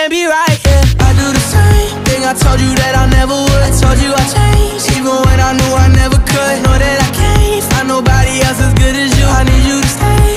can't be right, yeah. I do the same thing I told you that I never would. I told you I changed, even when I knew I never could. Know that I can't find nobody else as good as you. I need you to stay